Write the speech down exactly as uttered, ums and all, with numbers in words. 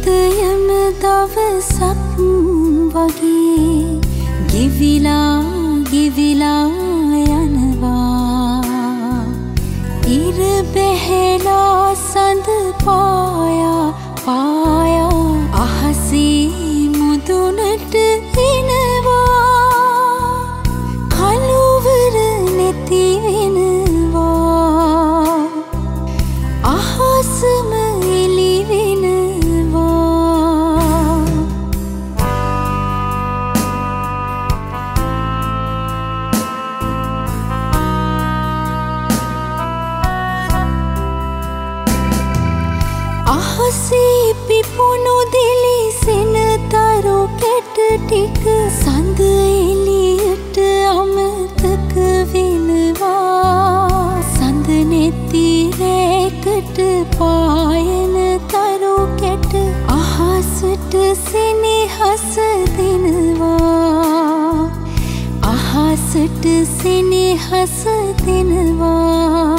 උදයම දවසක් වගේ ගෙවිලා ගෙවිලා යනවා. ඉර බැහැලා සඳ පායා පායා අහසේ මුදුනට එනවා. කළුවර නැති වෙනවා. අහසම එළි වෙනවා. අහසේ පිපුණු දිලිසෙන තරු කැට ටික සඳ එළියට අමතක වෙනවා. සඳ නැති රැකට පායන තරු කැට අහසට සෙනෙහස දෙනවා. අහසට සෙනෙහස දෙනවා.